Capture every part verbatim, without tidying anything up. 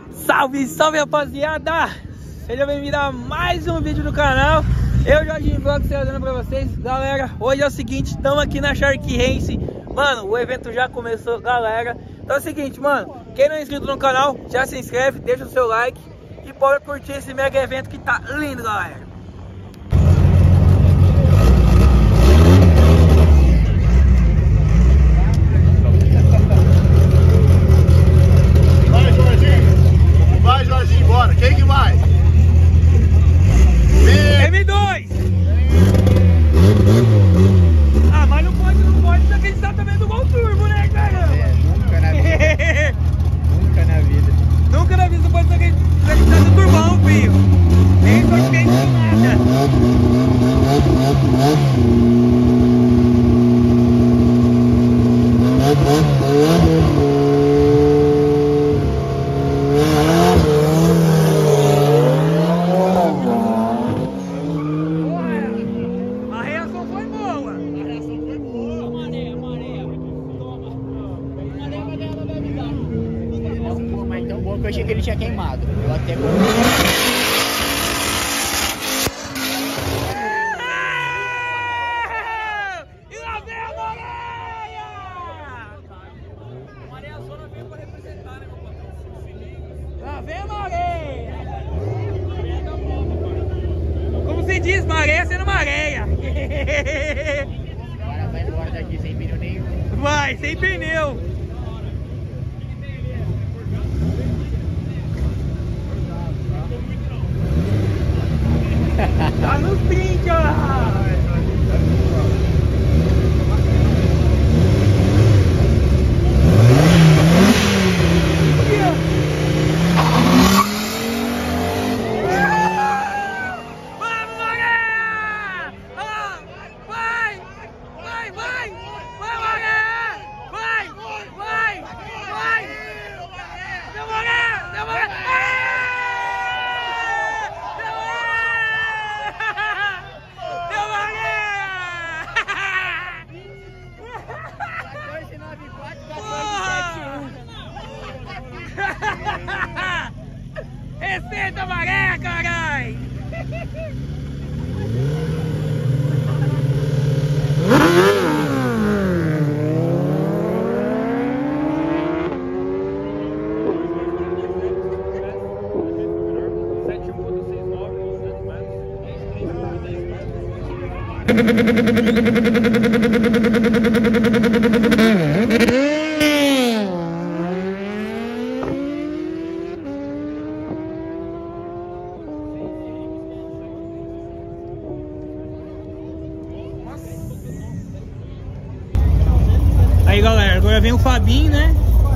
Salve, salve, rapaziada! Seja bem-vindo a mais um vídeo do canal. Eu, Jorginho Vlog, trazendo pra vocês. Galera, hoje é o seguinte, estamos aqui na Shark Race. Mano, o evento já começou, galera. Então é o seguinte, mano, quem não é inscrito no canal, já se inscreve, deixa o seu like e pode curtir esse mega evento que tá lindo, galera. Vai, Jorginho, bora. Quem que vai? M dois! Ah, mas não pode, não pode, porque a gente tá também do Gol Turbo, né, cara? É, nunca na vida. Nunca na vida. Nunca na vida pode ser que a gente tá do turbão, filho. Nem foi feito eu achei que ele tinha queimado. Eu até E lá vem a Maréia! A Maréia Zona veio pra representar, né, meu patrão? Lá vem a Maréia! Como se diz, Maréia sendo Maréia! Agora vai embora daqui sem pneu nenhum. Vai, sem pneu! Tá no sprint, ó! Respeita a maré, carai! Aí, galera, agora vem o Fabinho, né?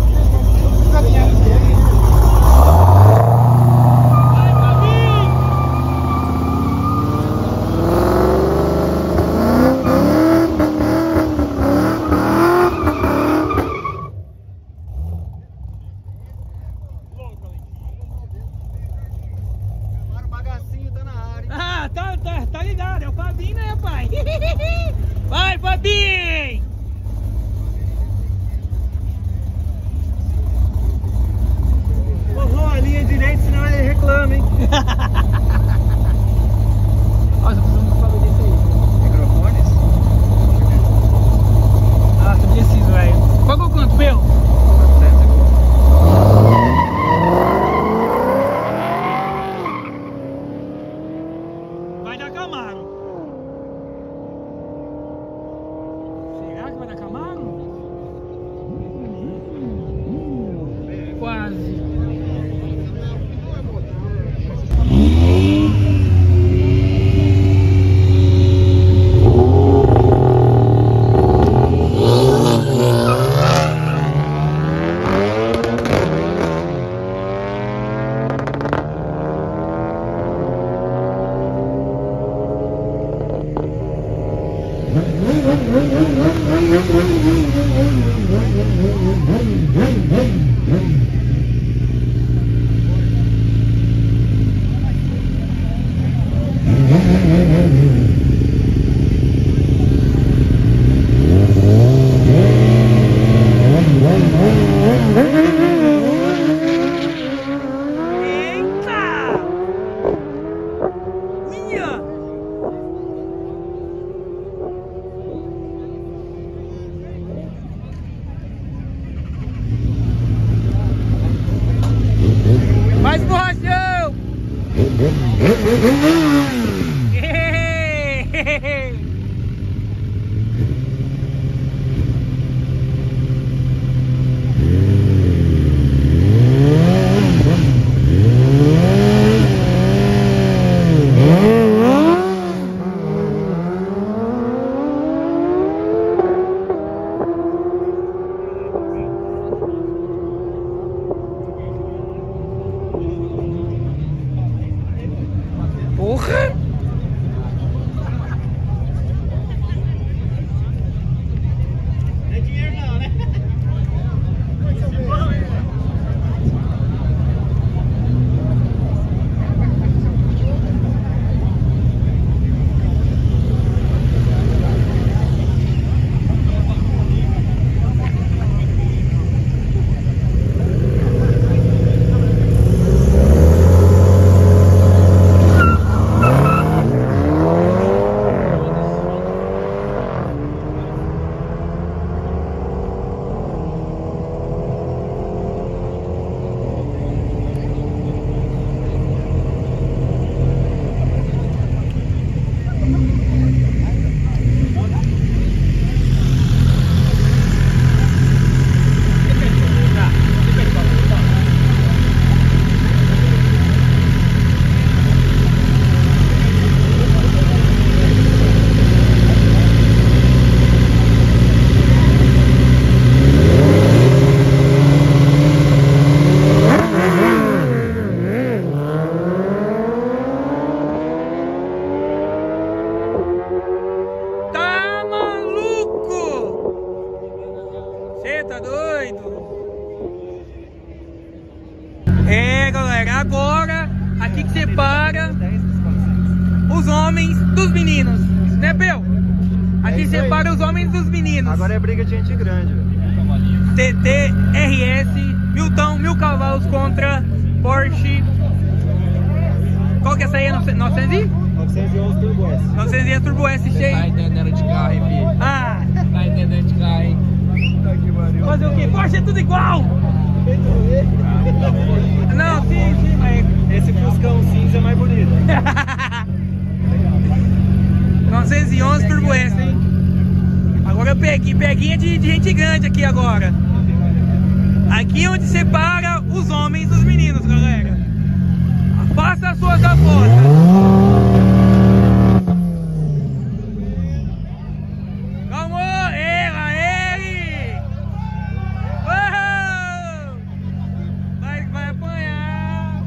O bagacinho tá na área. Ah, tá, tá, tá ligado, é o Fabinho, né, pai? Vai, Fabinho! A linha direita, senão ele reclama, hein? Nossa, precisamos falar desse aí. Microfones? Ah, tô preciso, velho. Qual que é o quanto, meu? Vai dar Camaro. Será que vai dar Camaro? Quase. Mais borrachão! Porra! Não é dinheiro não, né? Tá doido? É, galera, agora aqui que separa os homens dos meninos, né, Peu? Aqui é separa os homens dos meninos. Agora é briga de gente grande, velho. T T R S, miltão, mil cavalos contra Porsche. Qual que é essa aí? novecentos e? novecentos e onze Turbo S. novecentos e onze Turbo S cheio. Tá entendendo de carro, hein, filho? Ah! Tá entendendo de carro, hein? Fazer o quê? Porsche é tudo igual! Não, sim, sim, mas... Esse Fuscão cinza é mais bonito. novecentos e onze Turbo S, hein? Agora eu peguei, peguinha de, de gente grande aqui agora. Aqui é onde separa os homens dos meninos, galera. Faça as suas apostas. Calma, ela, ele! Oh! Vai, vai apanhar.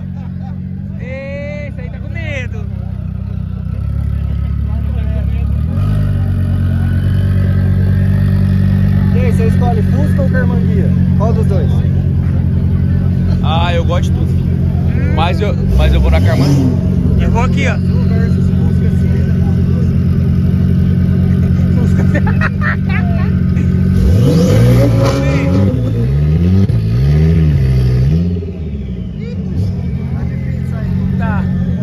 Esse aí tá com medo. E aí, você escolhe Fusca ou Carmanguia? Qual dos dois? Ah, eu gosto de tudo. Mas eu, mas eu vou na Carmanguia. Eu vou aqui, ó. Tá.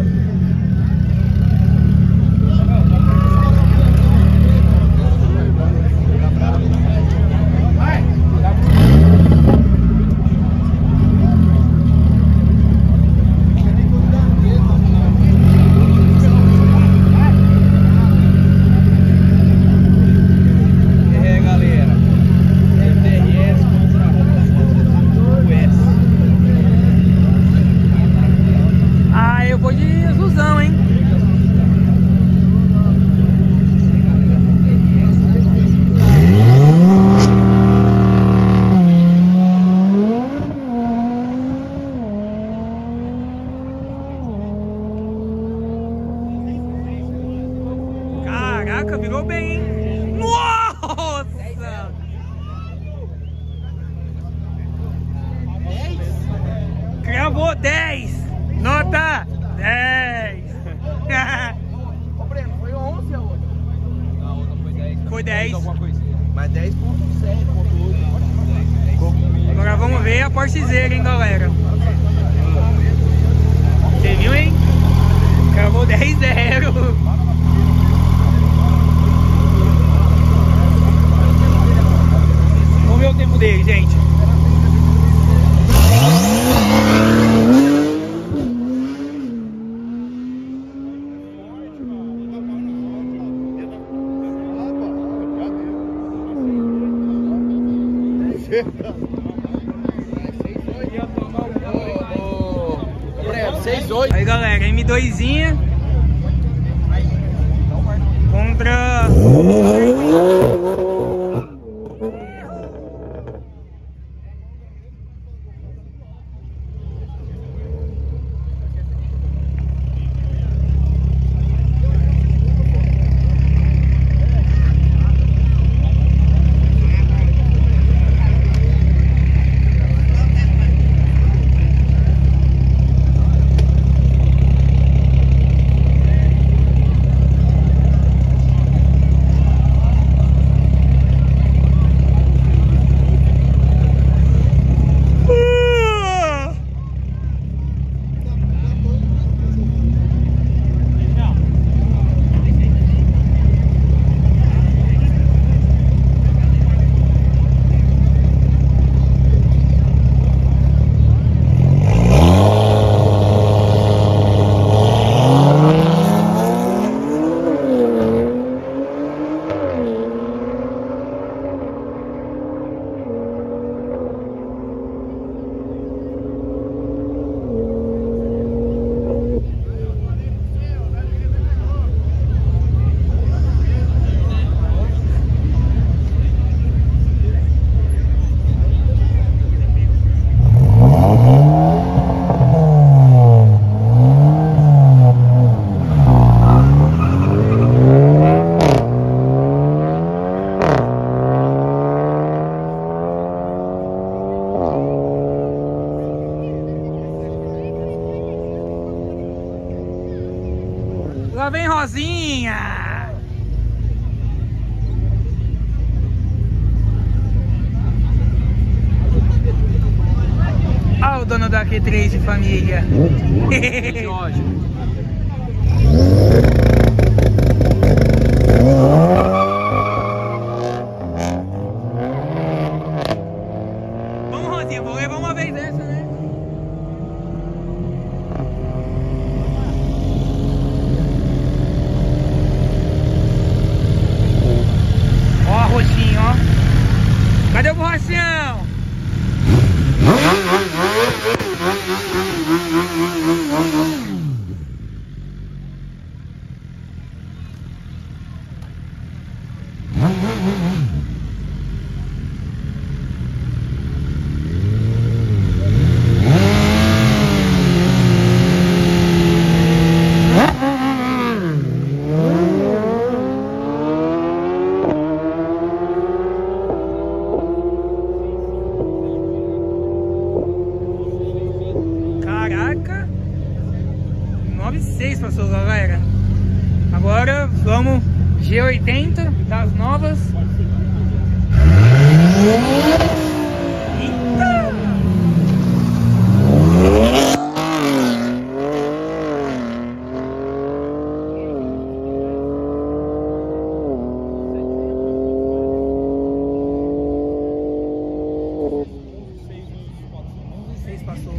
Caraca, virou bem, hein? Nossa! Cravou dez! Nota dez! Ô, Breno, foi onze a outra? Não, a outra foi dez. Foi dez. Mas dez ponto sete, ponto oito. Agora vamos ver a Porschezeira, hein, galera? Você viu, hein? Cravou dez zero. Vamos ver o tempo dele, gente. seis oito. Aí galera, M doisinha contra lá vem Rosinha. Olha o dono da Q três de família. Vamos, Rosinha, vou levar uma vez dessa, né? Ó a roxinha, ó. Cadê o borrachão? Caraca, nove seis passou, galera. Agora vamos G oitenta das novas. Eita! seis passou.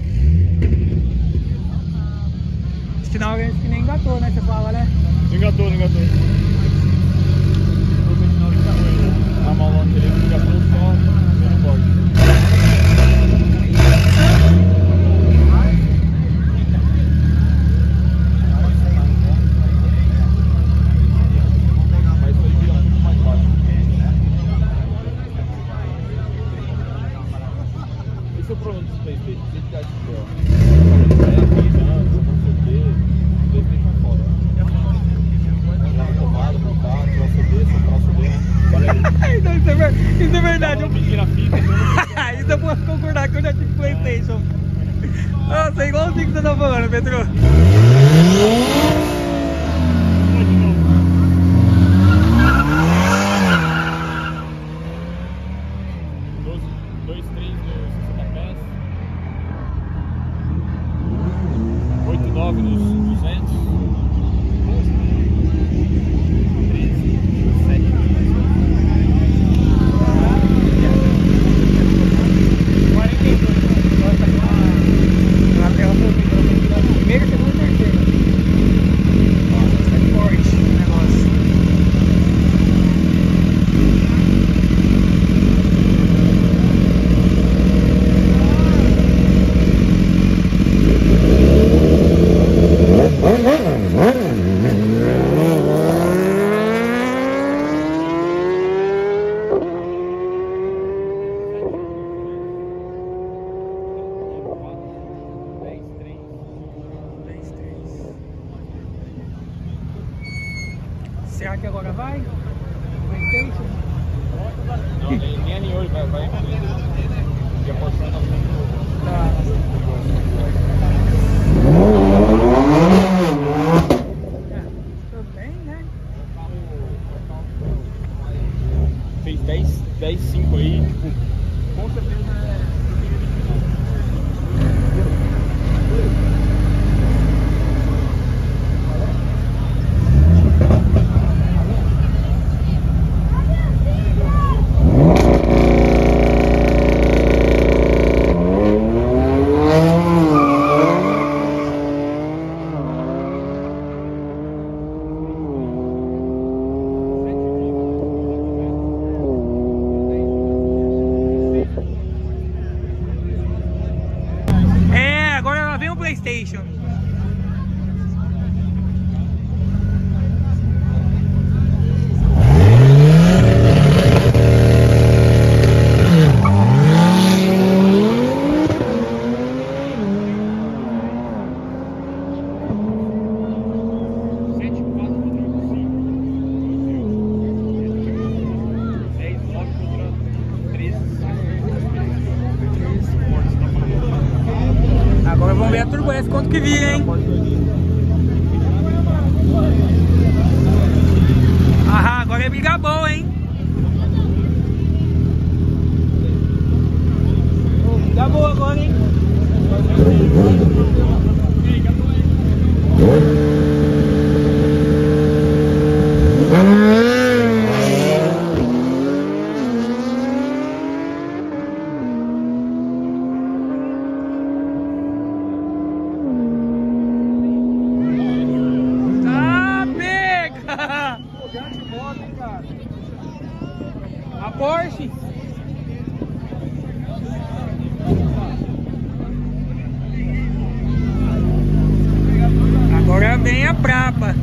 Acho que não, que nem engatou, né? Você fala, né? Engatou, engatou. A mão anterior engatou só no corte. Mas foi virar um pouco mais baixo. Esse é o problema dos PlayStation. Tem que dar esse ó. É a vida, não sei o quê. PlayStation é foda. Tomada, montar, troço desse, troço desse. Então, isso, é ver... isso é verdade. Eu... Fita, isso eu posso concordar que eu já tive PlayStation. Nossa, é igualzinho que você tá falando, Pedro. dois, três, sessenta pés. oito, nove nos duzentos. Primeiro, segundo e terceiro. É forte o negócio. Será que agora vai? PlayStation? Não, nem, nem alinhou, ele vai, vai. E a porção tá muito. Tá. Tudo bem, né? Fez dez, dez, cinco aí, tipo, com certeza é. PlayStation. Agora vamos ver a Turbo S quanto que vira, hein? Ah, agora é briga boa, hein? Oh, briga boa agora, hein? A Porsche. Agora vem a Prapa.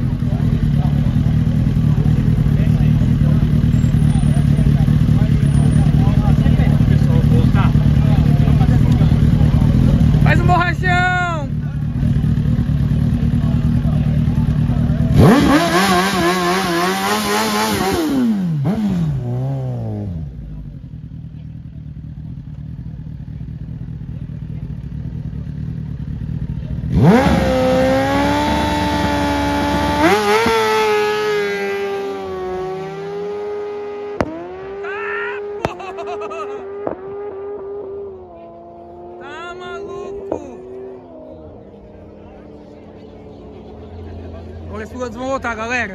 Faz um borrachão. Tá maluco? Olha, os pilotos vão voltar, galera.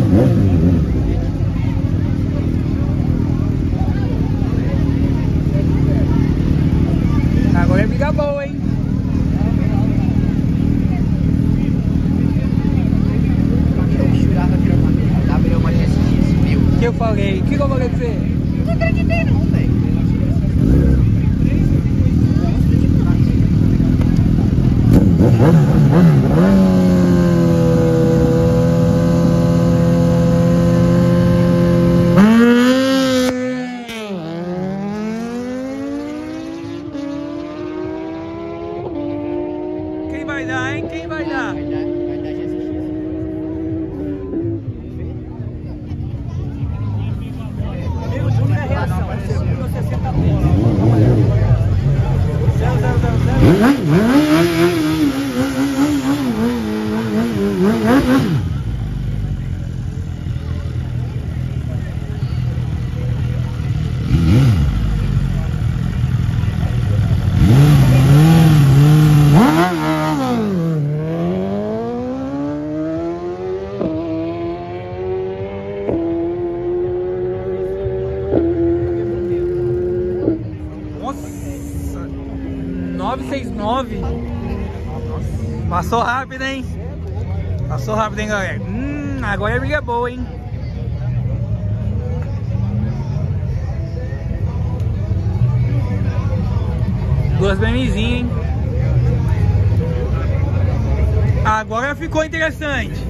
Agora é briga boa, hein? Eu jurava que era uma Gabriel Magés viu? O que eu falei? O que, que eu falei pra você? Não acreditei não, velho. Quem vai dar, hein? Quem vai dar? Vai dar, vai dar G S X. Meu Júnior é reação. Segundo sessenta pontos. zero zero zero zero. nove seis nove. Passou rápido, hein? Passou rápido, hein, galera? Hum, agora a briga é boa, hein? Duas BMzinhas, hein? Agora ficou interessante.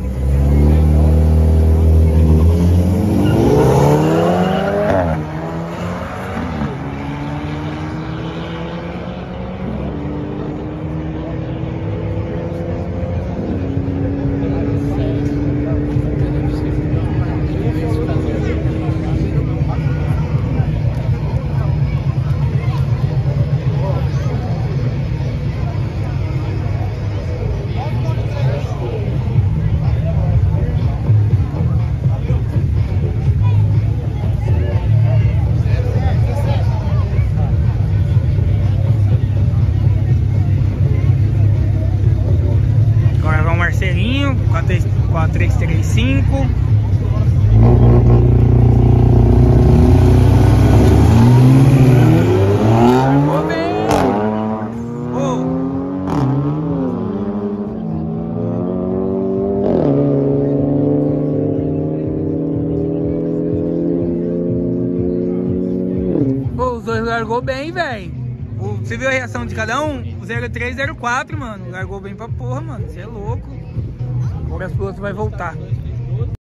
Marcelinho, quatro três três cinco. Largou bem. Oh. Oh, os dois largou bem, velho. Você viu a reação de cada um? O zero três zero quatro, mano. Largou bem pra porra, mano. Você é louco. Agora as duas vai voltar.